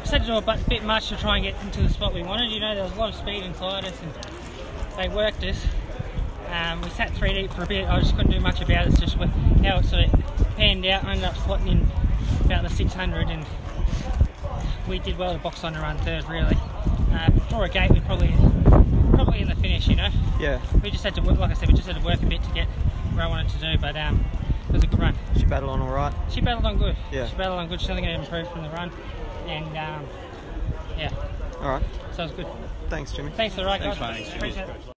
just had to do a bit much to try and get into the spot we wanted. You know, there was a lot of speed inside us, and they worked us. We sat 3 deep for a bit. I just couldn't do much about it. It's just how it sort of panned out. I ended up slotting in about the 600, and we did well to box on to run third. Really, draw a gate, we're probably in the finish. You know. Yeah. We just had to work, like I said, we just had to work a bit to get where I wanted to do, but it was a good run. She battled on all right. She battled on good. Yeah. She battled on good. She's only going to improve from the run, and yeah. All right. So it was good. Thanks, Jimmy. Thanks for the right, guys. Thanks, mate. Appreciate it.